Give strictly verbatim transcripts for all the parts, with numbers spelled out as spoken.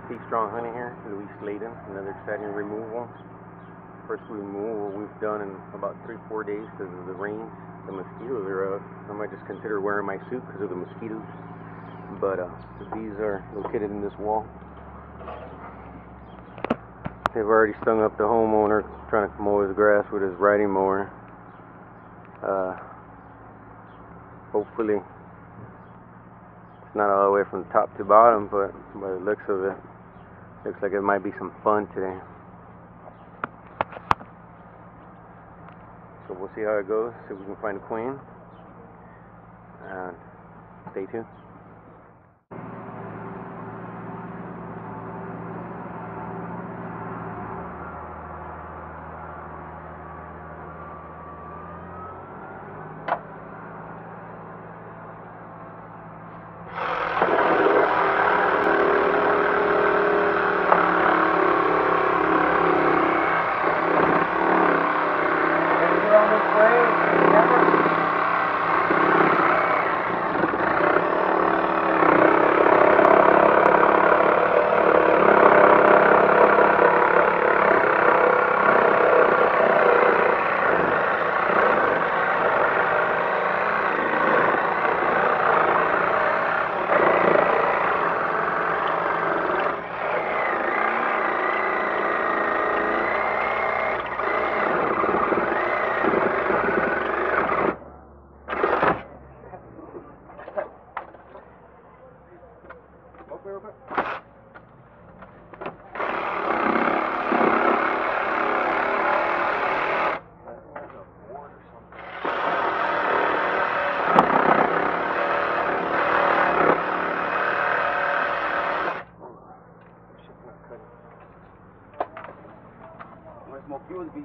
Bee Strong Honey here, Louis Slayton, another exciting removal. First removal we've done in about three, four days because of the rain. The mosquitoes are up. I might just consider wearing my suit because of the mosquitoes. But uh, the bees are located in this wall. They've already stung up the homeowner trying to mow his grass with his riding mower. Uh, hopefully it's not all the way from top to bottom, but by the looks of it, looks like it might be some fun today. So we'll see how it goes, see if we can find a queen, and stay tuned. More fuel to be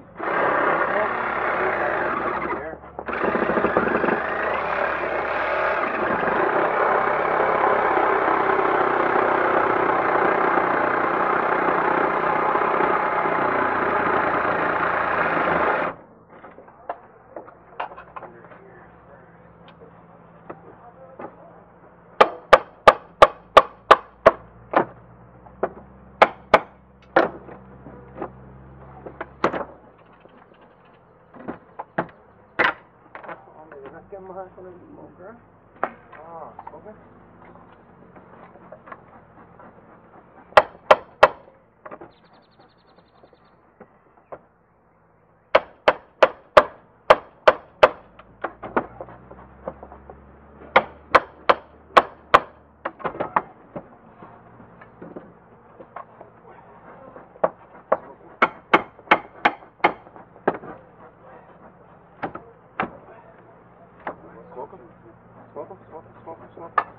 there. Mahal ko ng smoker. Ah, smoker? Smoke them, smoke them, smoke them, smoke them, smoke them.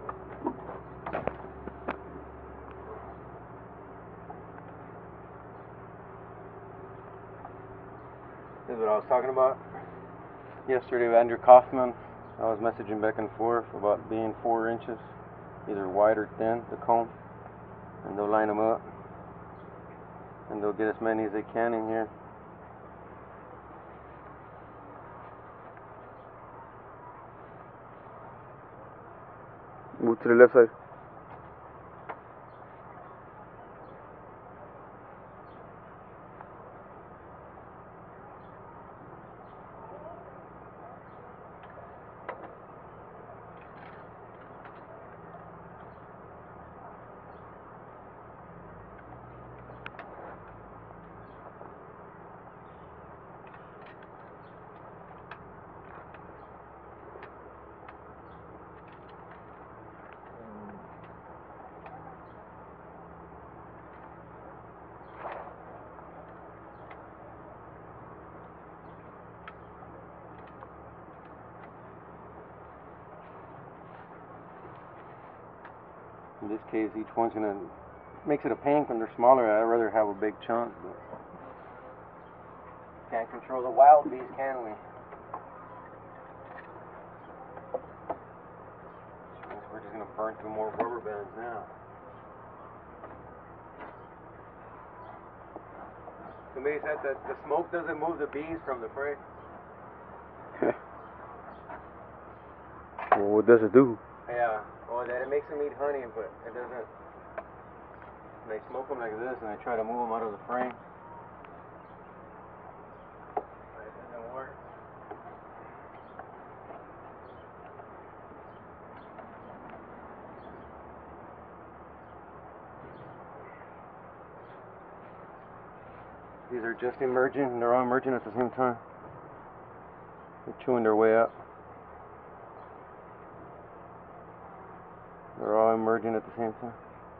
This is what I was talking about yesterday with Andrew Kaufman. I was messaging back and forth about being four inches, either wide or thin, the comb. And they'll line them up. And they'll get as many as they can in here. Move to the left side. In this case, each one's gonna makes it a pain when they're smaller. I'd rather have a big chunk, but can't control the wild bees, can we? We're just gonna burn through more rubber bands now. Somebody said that the smoke doesn't move the bees from the prey. Well, what does it do? Yeah, well, that it makes them eat honey, but it doesn't They smoke them like this, and I try to move them out of the frame. But it doesn't work. These are just emerging, and they're all emerging at the same time. They're chewing their way up. They're all emerging at the same time.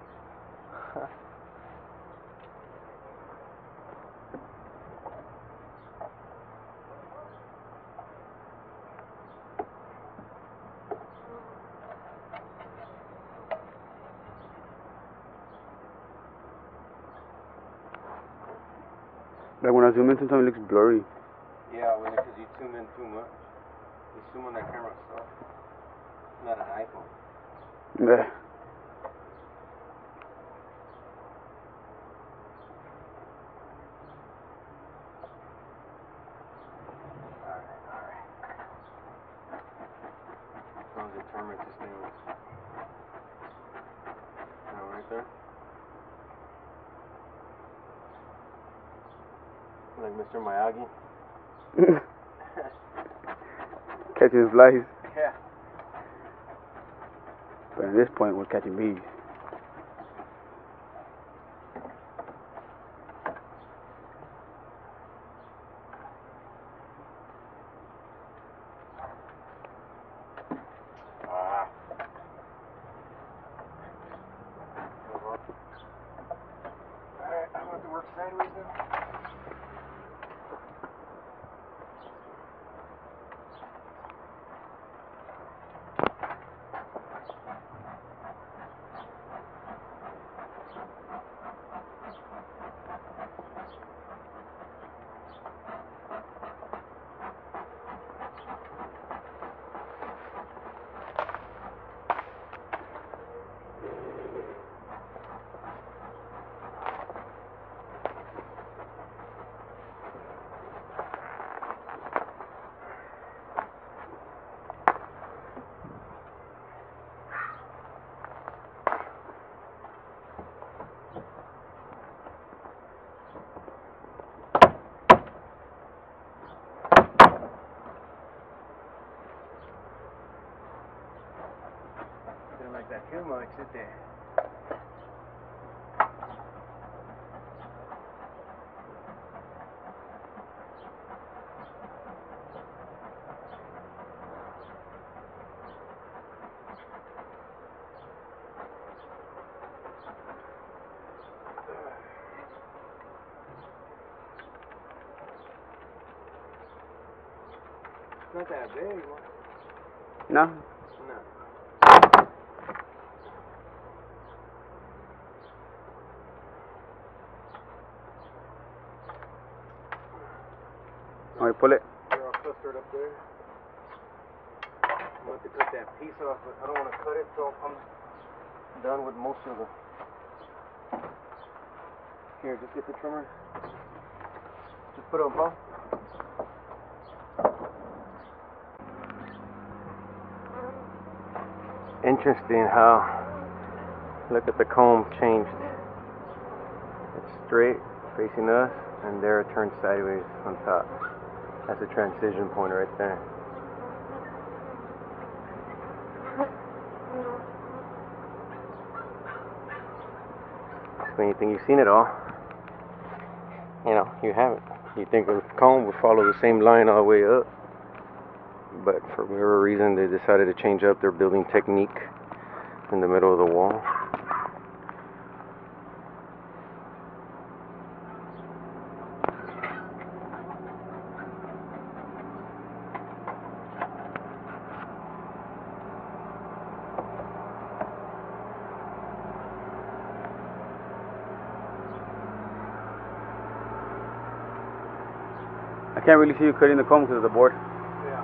Like when I zoom in, sometimes it looks blurry. Yeah, when because you zoom in too much. You zoom on that camera itself, not an iPhone. Yeah. Alright, alright. Sounds determined to stay with. Now, right there. Like Mister Miyagi. Catching flies. Yeah. But at this point, we're catching bees. Ah. Alright, I'm going to work sideways now. Didn't like that too much, did they? It's not that big, man. No? No. Alright, pull it. They're all clustered up there. I'm going to cut that piece off, but I don't want to cut it till I'm done with most of the... Here, just get the trimmer. Just put it on pause. Interesting how, look at the comb changed. It's straight, facing us, and there it turns sideways on top. That's a transition point right there. So when you think you've seen it all, you know, you haven't. You think the comb would follow the same line all the way up, but for whatever reason they decided to change up their building technique in the middle of the wall. I can't really see you cutting the comb because of the board. Yeah.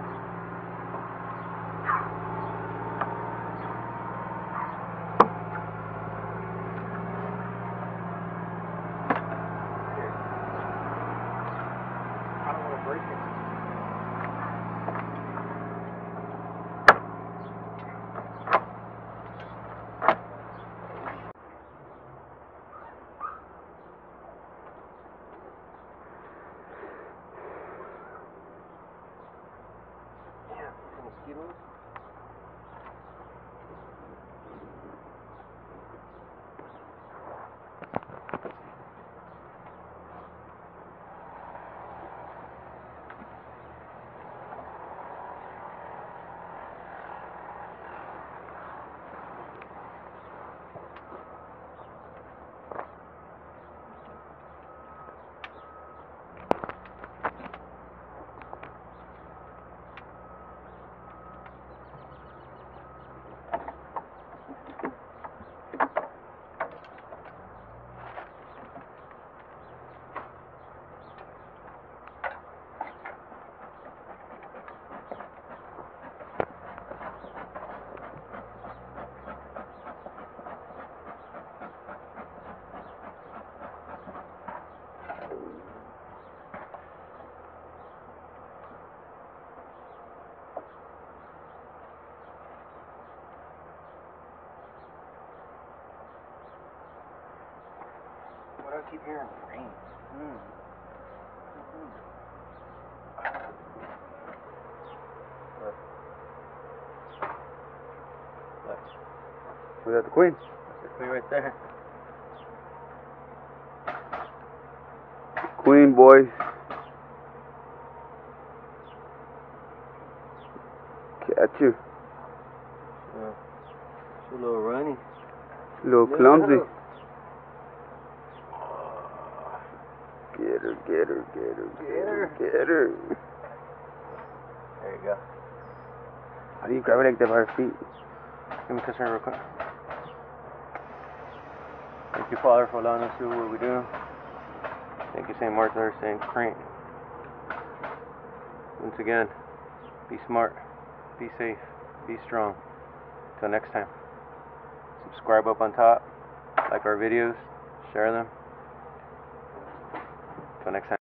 I don't want to break it. beetles. What do I keep hearing? Rain. Mm. Mm-hmm. Look. Look. Was that the queen? That's the queen right there. Queen, boys. Catch you. Yeah. She's a little runny. A little clumsy. Little. Get her, get her, get her, get her, get her. There you go. How do you grab it like that by her feet? Let me kiss her real quick. Thank you, Father, for allowing us to do what we do. Thank you, Saint Martha, Saint Frank. Once again, be smart, be safe, be strong. Till next time. Subscribe up on top, like our videos, share them. Till next time.